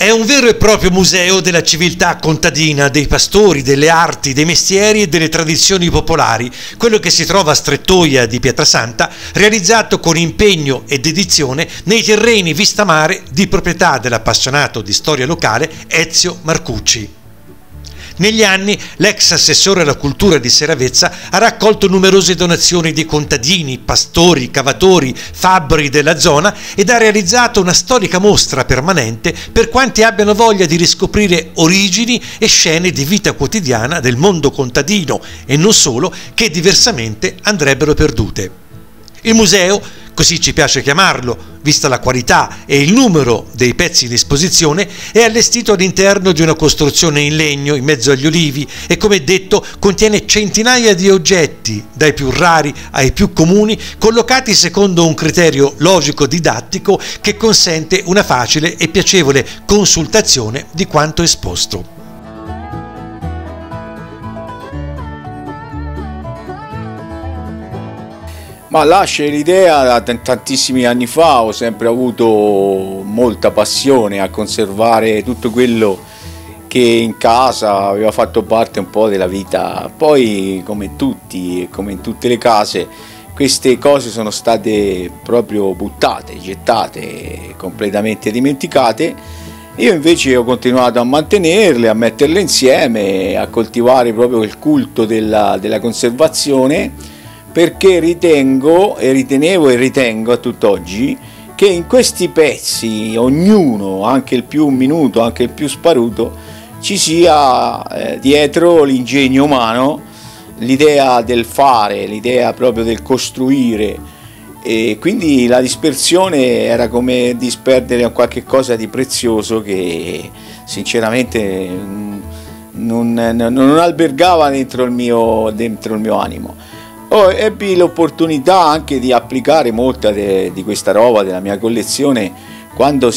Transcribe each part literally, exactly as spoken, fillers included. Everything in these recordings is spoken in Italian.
È un vero e proprio museo della civiltà contadina, dei pastori, delle arti, dei mestieri e delle tradizioni popolari, quello che si trova a Strettoia di Pietrasanta, realizzato con impegno e dedizione nei terreni vista mare di proprietà dell'appassionato di storia locale Ezio Marcucci. Negli anni l'ex assessore alla cultura di Seravezza ha raccolto numerose donazioni di contadini, pastori, cavatori, fabbri della zona ed ha realizzato una storica mostra permanente per quanti abbiano voglia di riscoprire origini e scene di vita quotidiana del mondo contadino e non solo, che diversamente andrebbero perdute. Il museo, così ci piace chiamarlo, vista la qualità e il numero dei pezzi in esposizione, è allestito all'interno di una costruzione in legno in mezzo agli olivi e, come detto, contiene centinaia di oggetti, dai più rari ai più comuni, collocati secondo un criterio logico-didattico che consente una facile e piacevole consultazione di quanto esposto. Ma nasce l'idea da tantissimi anni fa, ho sempre avuto molta passione a conservare tutto quello che in casa aveva fatto parte un po' della vita. Poi, come tutti, come in tutte le case, queste cose sono state proprio buttate, gettate, completamente dimenticate. Io invece ho continuato a mantenerle, a metterle insieme, a coltivare proprio il culto della, della conservazione, perché ritengo e ritenevo e ritengo a tutt'oggi che in questi pezzi, ognuno, anche il più minuto, anche il più sparuto, ci sia eh, dietro l'ingegno umano, l'idea del fare, l'idea proprio del costruire, e quindi la dispersione era come disperdere qualche cosa di prezioso che sinceramente non, non, non albergava dentro il mio, dentro il mio animo. Oh, ebbi l'opportunità anche di applicare molta de, di questa roba della mia collezione quando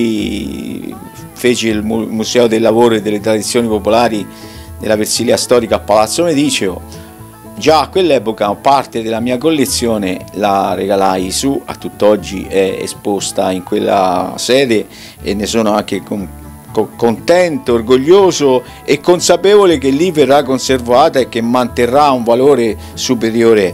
si fece il Museo del Lavoro e delle Tradizioni Popolari della Versilia Storica a Palazzo Mediceo. Già a quell'epoca parte della mia collezione la regalai su, a tutt'oggi è esposta in quella sede e ne sono anche con contento, orgoglioso e consapevole che lì verrà conservata e che manterrà un valore superiore.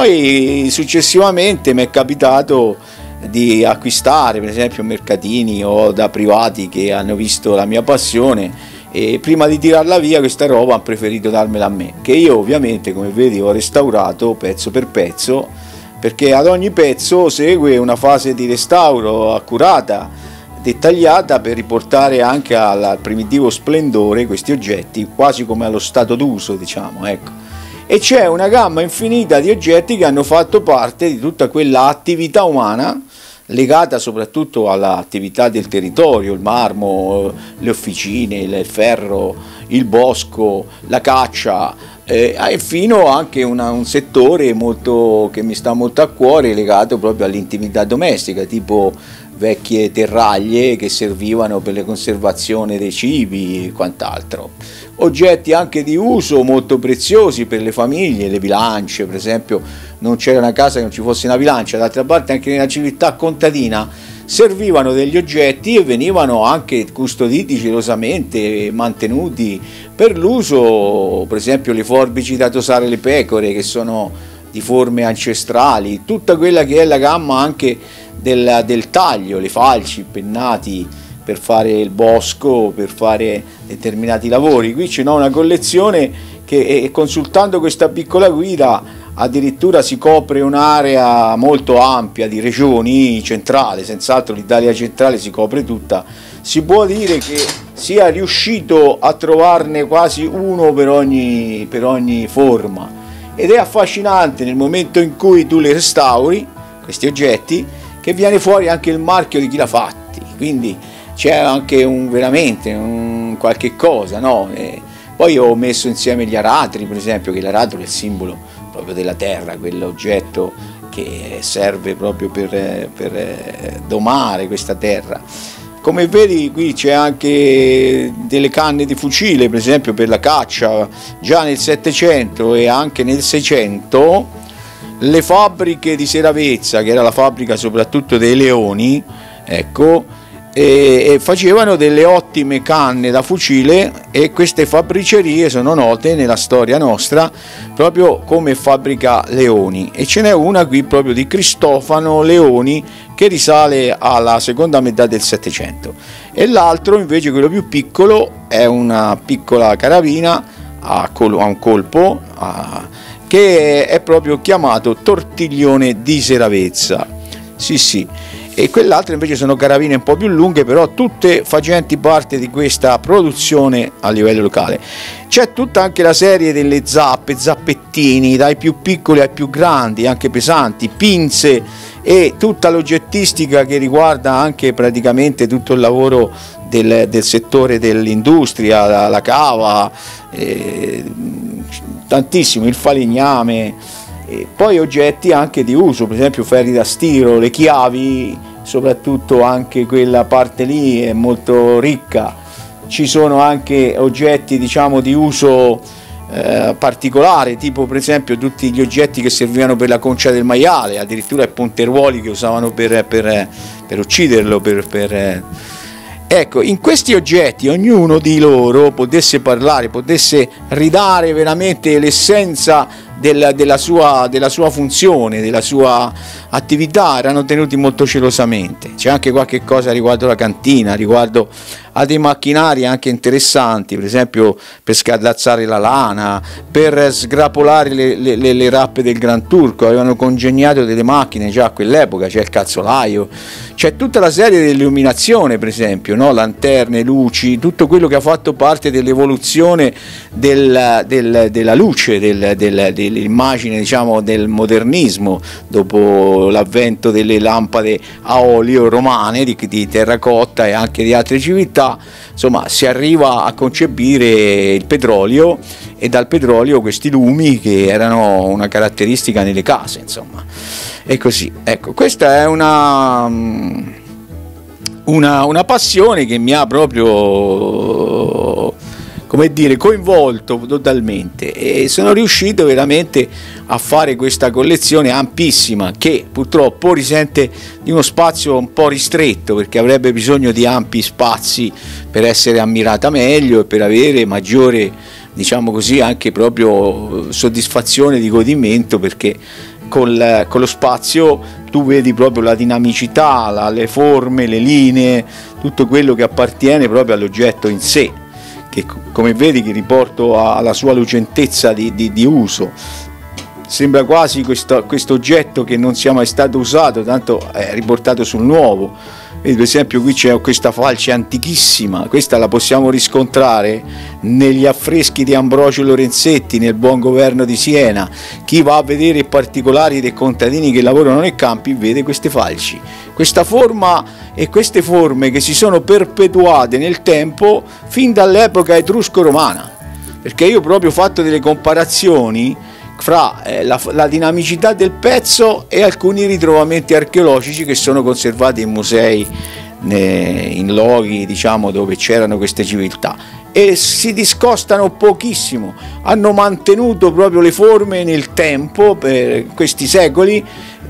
Poi successivamente mi è capitato di acquistare per esempio mercatini o da privati che hanno visto la mia passione e prima di tirarla via questa roba hanno preferito darmela a me, che io ovviamente, come vedi, ho restaurato pezzo per pezzo, perché ad ogni pezzo segue una fase di restauro accurata, dettagliata, per riportare anche al primitivo splendore questi oggetti, quasi come allo stato d'uso, diciamo, ecco. E c'è una gamma infinita di oggetti che hanno fatto parte di tutta quella attività umana legata soprattutto all'attività del territorio, il marmo, le officine, il ferro, il bosco, la caccia, eh, e fino anche una, un settore molto, che mi sta molto a cuore, legato proprio all'intimità domestica, tipo vecchie terraglie che servivano per la conservazione dei cibi e quant'altro. Oggetti anche di uso molto preziosi per le famiglie, le bilance, per esempio non c'era una casa che non ci fosse una bilancia, d'altra parte anche nella civiltà contadina servivano degli oggetti e venivano anche custoditi gelosamente, mantenuti per l'uso, per esempio le forbici da tosare le pecore, che sono di forme ancestrali, tutta quella che è la gamma anche del, del taglio, le falci, i pennati per fare il bosco, per fare determinati lavori. Qui c'è una collezione che, consultando questa piccola guida, addirittura si copre un'area molto ampia di regioni centrale, senz'altro l'Italia centrale si copre tutta. Si può dire che sia riuscito a trovarne quasi uno per ogni, per ogni forma, ed è affascinante nel momento in cui tu li restauri, questi oggetti, che viene fuori anche il marchio di chi l'ha fatti, quindi c'è anche un, veramente un qualche cosa, no? E poi ho messo insieme gli aratri, per esempio, che l'aratro è il simbolo proprio della terra, quell'oggetto che serve proprio per, per domare questa terra. Come vedi qui c'è anche delle canne di fucile, per esempio per la caccia. Già nel Settecento e anche nel Seicento le fabbriche di Seravezza, che era la fabbrica soprattutto dei leoni, ecco, e, e facevano delle ottime canne da fucile, e queste fabbricerie sono note nella storia nostra proprio come fabbrica Leoni, e ce n'è una qui proprio di Cristofano Leoni che risale alla seconda metà del Settecento, e l'altro invece, quello più piccolo, è una piccola carabina a, col- a un colpo a, che è proprio chiamato Tortiglione di Seravezza, sì sì. E quell'altra invece sono carabine un po' più lunghe, però tutte facenti parte di questa produzione a livello locale. C'è tutta anche la serie delle zappe, zappettini, dai più piccoli ai più grandi, anche pesanti, pinze, e tutta l'oggettistica che riguarda anche praticamente tutto il lavoro del, del settore dell'industria, la, la cava, eh, tantissimo, il falegname. E poi oggetti anche di uso, per esempio ferri da stiro, le chiavi, soprattutto anche quella parte lì è molto ricca. Ci sono anche oggetti, diciamo, di uso eh, particolare, tipo per esempio tutti gli oggetti che servivano per la concia del maiale, addirittura i punteruoli che usavano per, per, per ucciderlo, per, per ecco, in questi oggetti ognuno di loro potesse parlare, potesse ridare veramente l'essenza del, della, sua, della sua funzione, della sua attività, erano tenuti molto celosamente. C'è anche qualche cosa riguardo la cantina, riguardo a dei macchinari anche interessanti, per esempio per scarlazzare la lana, per sgrapolare le, le, le, le rappe del Gran Turco, avevano congegnato delle macchine già a quell'epoca, c'è il calzolaio, c'è tutta la serie dell'illuminazione, per esempio, no? Lanterne, luci, tutto quello che ha fatto parte dell'evoluzione del, del, della luce, del, del, dell'immagine, diciamo, del modernismo, dopo l'avvento delle lampade a olio romane di, di terracotta e anche di altre civiltà. Insomma, si arriva a concepire il petrolio, e dal petrolio questi lumi che erano una caratteristica nelle case, insomma. E così, ecco, questa è una, una, una passione che mi ha proprio, come dire, coinvolto totalmente, e sono riuscito veramente a fare questa collezione ampissima, che purtroppo risente di uno spazio un po' ristretto, perché avrebbe bisogno di ampi spazi per essere ammirata meglio e per avere maggiore, diciamo così, anche proprio soddisfazione di godimento, perché col, con lo spazio tu vedi proprio la dinamicità, la, le forme, le linee, tutto quello che appartiene proprio all'oggetto in sé, che come vedi che riporto alla sua lucentezza di, di, di uso. Sembra quasi questo oggetto che non sia mai stato usato, tanto è riportato sul nuovo. Vedi, per esempio qui c'è questa falce antichissima, questa la possiamo riscontrare negli affreschi di Ambrogio Lorenzetti nel Buon Governo di Siena. Chi va a vedere i particolari dei contadini che lavorano nei campi vede queste falci, questa forma e queste forme che si sono perpetuate nel tempo fin dall'epoca etrusco-romana, perché io proprio ho fatto delle comparazioni fra eh, la, la dinamicità del pezzo e alcuni ritrovamenti archeologici che sono conservati in musei, ne, in luoghi, diciamo, dove c'erano queste civiltà, e si discostano pochissimo, hanno mantenuto proprio le forme nel tempo per questi secoli,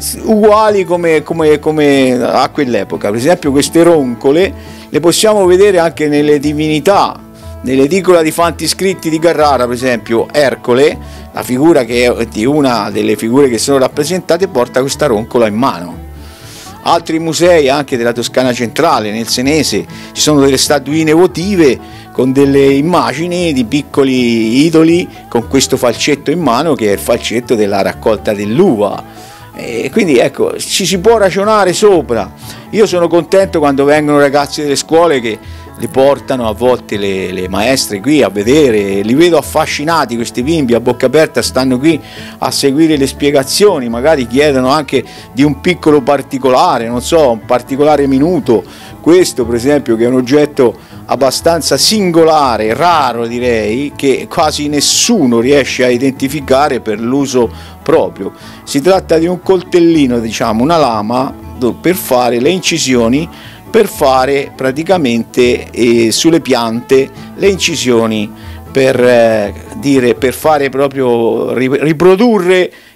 uguali come, come, come a quell'epoca. Per esempio queste roncole le possiamo vedere anche nelle divinità, nell'edicola di Fanti Scritti di Carrara, per esempio Ercole, la figura che è di una delle figure che sono rappresentate, porta questa roncola in mano. Altri musei anche della Toscana centrale, nel Senese, ci sono delle statuine votive con delle immagini di piccoli idoli con questo falcetto in mano, che è il falcetto della raccolta dell'uva. E quindi ecco, ci si può ragionare sopra. Io sono contento quando vengono ragazzi delle scuole che li portano a volte le, le maestre qui a vedere, li vedo affascinati, questi bimbi a bocca aperta stanno qui a seguire le spiegazioni, magari chiedono anche di un piccolo particolare, non so, un particolare minuto. Questo per esempio, che è un oggetto abbastanza singolare, raro direi, che quasi nessuno riesce a identificare per l'uso proprio. Si tratta di un coltellino, diciamo una lama per fare le incisioni, per fare praticamente eh, sulle piante le incisioni, per eh, dire, per fare proprio riprodurre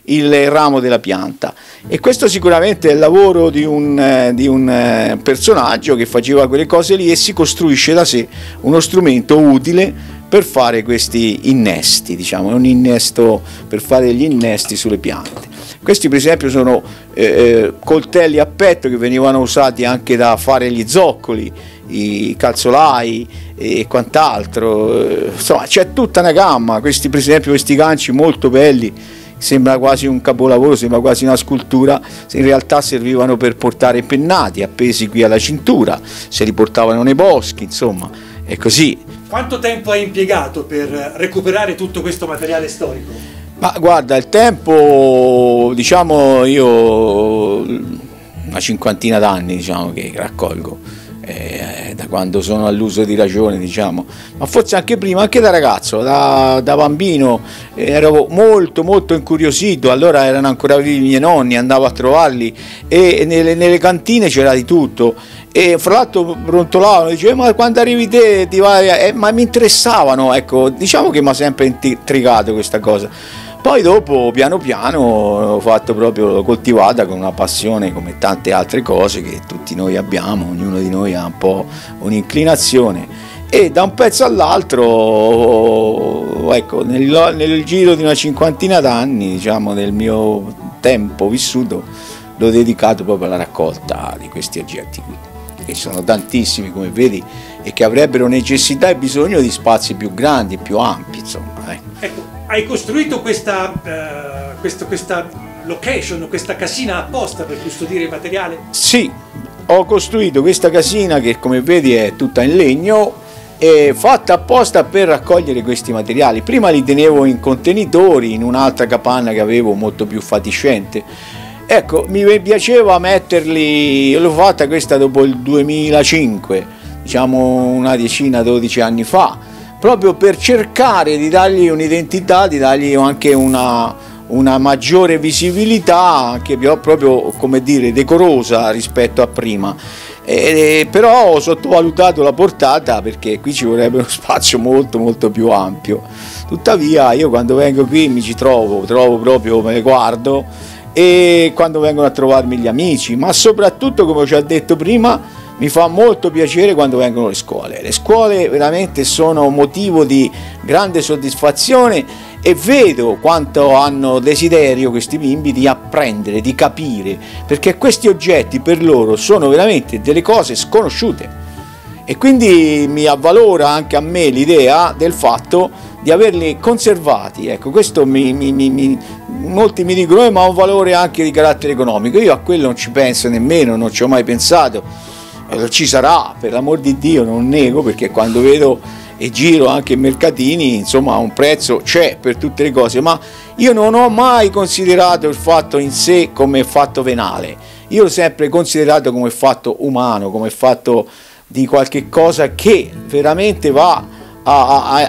il ramo della pianta. E questo sicuramente è il lavoro di un, eh, di un eh, personaggio che faceva quelle cose lì, e si costruisce da sé uno strumento utile per fare questi innesti, diciamo, un innesto per fare gli innesti sulle piante. Questi per esempio sono eh, coltelli a petto che venivano usati anche da fare gli zoccoli, i calzolai e quant'altro, insomma c'è tutta una gamma. Questi per esempio, questi ganci molto belli, sembra quasi un capolavoro, sembra quasi una scultura, in realtà servivano per portare pennati appesi qui alla cintura, se li portavano nei boschi, insomma è così. Quanto tempo hai impiegato per recuperare tutto questo materiale storico? Ma guarda, il tempo, diciamo, io una cinquantina d'anni, diciamo, che raccolgo, eh, da quando sono all'uso di ragione, diciamo, ma forse anche prima, anche da ragazzo, da, da bambino, eh, ero molto molto incuriosito. Allora erano ancora vivi i miei nonni, andavo a trovarli e nelle, nelle cantine c'era di tutto, e fra l'altro brontolavano, dicevo ma quando arrivi te ti vai, eh, ma mi interessavano, ecco, diciamo che mi ha sempre intrigato questa cosa. Poi dopo piano piano ho fatto proprio, l'ho coltivata con una passione come tante altre cose che tutti noi abbiamo, ognuno di noi ha un po' un'inclinazione, e da un pezzo all'altro, ecco, nel, nel giro di una cinquantina d'anni, diciamo, del mio tempo vissuto, l'ho dedicato proprio alla raccolta di questi oggetti qui, che sono tantissimi come vedi e che avrebbero necessità e bisogno di spazi più grandi, più ampi, insomma. Eh. Ecco. Hai costruito questa, uh, questo, questa location, questa casina apposta per custodire il materiale? Sì, ho costruito questa casina che come vedi è tutta in legno, e fatta apposta per raccogliere questi materiali. Prima li tenevo in contenitori, in un'altra capanna che avevo molto più fatiscente. Ecco, mi piaceva metterli, l'ho fatta questa dopo il duemilacinque, diciamo una decina, dodici anni fa, proprio per cercare di dargli un'identità, di dargli anche una, una maggiore visibilità, anche proprio, come dire, decorosa rispetto a prima. E, però ho sottovalutato la portata, perché qui ci vorrebbe uno spazio molto molto più ampio. Tuttavia io quando vengo qui mi ci trovo, trovo proprio, me le guardo, e quando vengono a trovarmi gli amici, ma soprattutto, come ho già detto prima, mi fa molto piacere quando vengono le scuole. Le scuole veramente sono motivo di grande soddisfazione, e vedo quanto hanno desiderio questi bimbi di apprendere, di capire, perché questi oggetti per loro sono veramente delle cose sconosciute, e quindi mi avvalora anche a me l'idea del fatto di averli conservati. Ecco, questo mi, mi, mi, mi, molti mi dicono eh, ma ha un valore anche di carattere economico. Io a quello non ci penso nemmeno, non ci ho mai pensato. Ci sarà, per l'amor di Dio, non nego, perché quando vedo e giro anche in mercatini, insomma, un prezzo c'è per tutte le cose, ma io non ho mai considerato il fatto in sé come fatto venale. Io l'ho sempre considerato come fatto umano, come fatto di qualche cosa che veramente va a, a,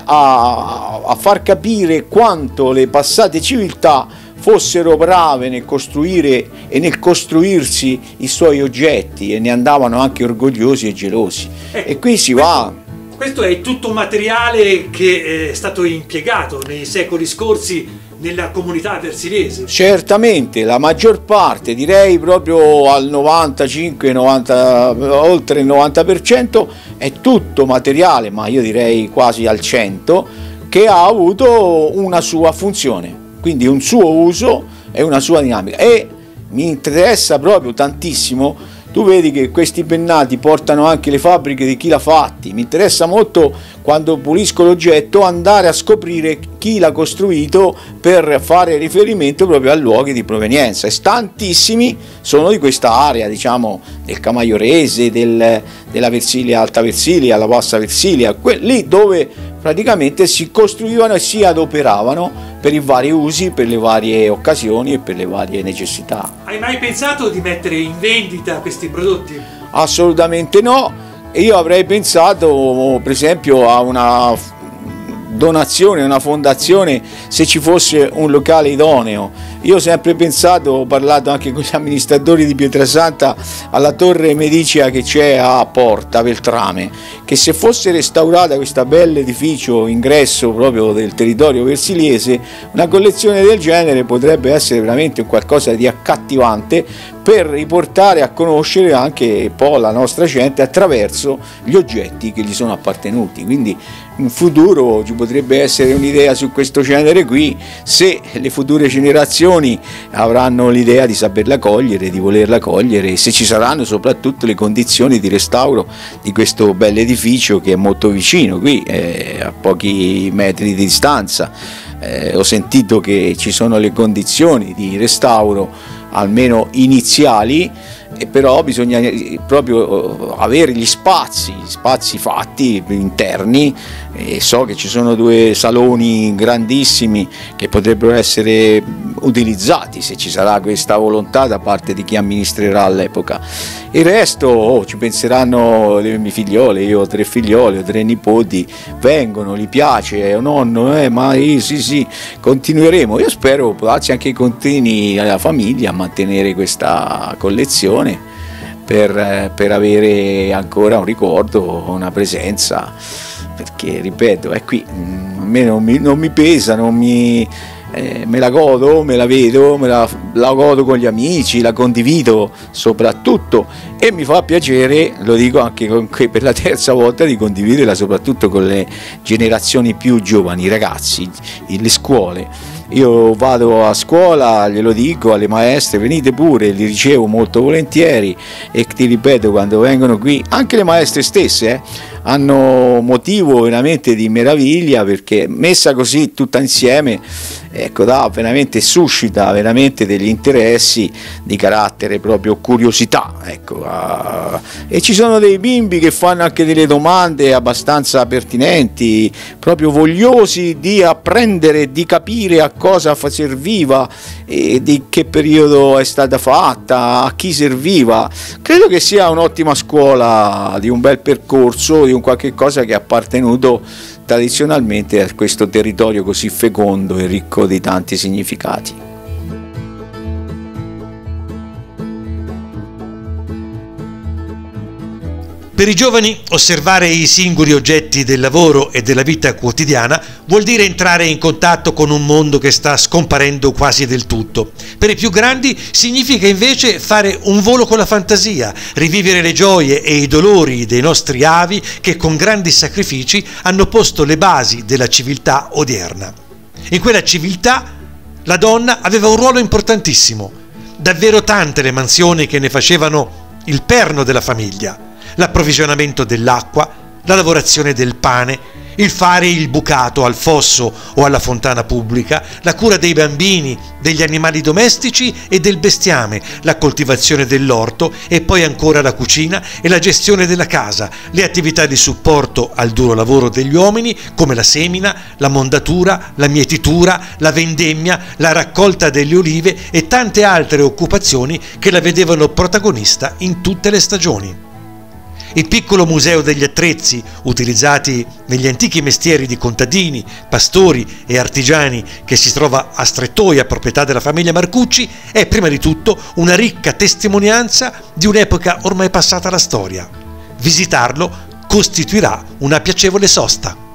a, a far capire quanto le passate civiltà fossero brave nel costruire e nel costruirsi i suoi oggetti, e ne andavano anche orgogliosi e gelosi. Ecco, e qui si questo, va. Questo è tutto materiale che è stato impiegato nei secoli scorsi nella comunità versilese. Certamente, la maggior parte, direi proprio al novantacinque novanta, oltre il novanta per cento, è tutto materiale, ma io direi quasi al cento, che ha avuto una sua funzione, quindi un suo uso e una sua dinamica. E mi interessa proprio tantissimo, tu vedi che questi pennati portano anche le fabbriche di chi l'ha fatti. Mi interessa molto, quando pulisco l'oggetto, andare a scoprire chi l'ha costruito, per fare riferimento proprio a luoghi di provenienza, e tantissimi sono di questa area, diciamo, del Camaiorese, del, della Versilia, Alta Versilia, la Bassa Versilia, lì dove praticamente si costruivano e si adoperavano per i vari usi, per le varie occasioni e per le varie necessità. Hai mai pensato di mettere in vendita questi prodotti? Assolutamente no, e io avrei pensato per esempio a una donazione, una fondazione, se ci fosse un locale idoneo. Io ho sempre pensato, ho parlato anche con gli amministratori di Pietrasanta, alla torre medicea che c'è a Porta Veltrame, che se fosse restaurata questa bella edificio ingresso proprio del territorio versiliese, una collezione del genere potrebbe essere veramente qualcosa di accattivante per riportare a conoscere anche un po' la nostra gente attraverso gli oggetti che gli sono appartenuti. Quindi in futuro ci potrebbe essere un'idea su questo genere qui, se le future generazioni avranno l'idea di saperla cogliere, di volerla cogliere, e se ci saranno soprattutto le condizioni di restauro di questo bel edificio che è molto vicino qui, eh, a pochi metri di distanza. Eh, ho sentito che ci sono le condizioni di restauro almeno iniziali, e però bisogna proprio avere gli spazi, spazi fatti interni, e so che ci sono due saloni grandissimi che potrebbero essere utilizzati se ci sarà questa volontà da parte di chi amministrerà all'epoca. Il resto oh, ci penseranno le mie figliole, io ho tre figliole, ho tre nipoti, vengono, gli piace, oh, nonno, eh, ma io, sì sì, continueremo. Io spero grazie anche continui alla famiglia a mantenere questa collezione per, per avere ancora un ricordo, una presenza, perché ripeto, è qui, a me non mi, non mi pesa, non mi... Eh, me la godo, me la vedo, me la, la godo con gli amici, la condivido soprattutto, e mi fa piacere, lo dico anche con, per la terza volta, di condividerla soprattutto con le generazioni più giovani, i ragazzi, le scuole. Io vado a scuola, glielo dico alle maestre, venite pure, li ricevo molto volentieri, e ti ripeto, quando vengono qui, anche le maestre stesse eh, hanno motivo veramente di meraviglia, perché messa così tutta insieme, ecco, dà veramente, suscita veramente degli interessi di carattere proprio curiosità, ecco, uh, e ci sono dei bimbi che fanno anche delle domande abbastanza pertinenti, proprio vogliosi di apprendere, di capire a cosa serviva e di che periodo è stata fatta, a chi serviva. Credo che sia un'ottima scuola, di un bel percorso, di un qualche cosa che è appartenuto tradizionalmente a questo territorio così fecondo e ricco di tanti significati. Per i giovani, osservare i singoli oggetti del lavoro e della vita quotidiana vuol dire entrare in contatto con un mondo che sta scomparendo quasi del tutto. Per i più grandi significa invece fare un volo con la fantasia, rivivere le gioie e i dolori dei nostri avi che con grandi sacrifici hanno posto le basi della civiltà odierna. In quella civiltà la donna aveva un ruolo importantissimo, davvero tante le mansioni che ne facevano il perno della famiglia. L'approvvigionamento dell'acqua, la lavorazione del pane, il fare il bucato al fosso o alla fontana pubblica, la cura dei bambini, degli animali domestici e del bestiame, la coltivazione dell'orto e poi ancora la cucina e la gestione della casa, le attività di supporto al duro lavoro degli uomini come la semina, la mondatura, la mietitura, la vendemmia, la raccolta delle olive e tante altre occupazioni che la vedevano protagonista in tutte le stagioni. Il piccolo museo degli attrezzi utilizzati negli antichi mestieri di contadini, pastori e artigiani che si trova a Strettoia, proprietà della famiglia Marcucci, è prima di tutto una ricca testimonianza di un'epoca ormai passata alla storia. Visitarlo costituirà una piacevole sosta.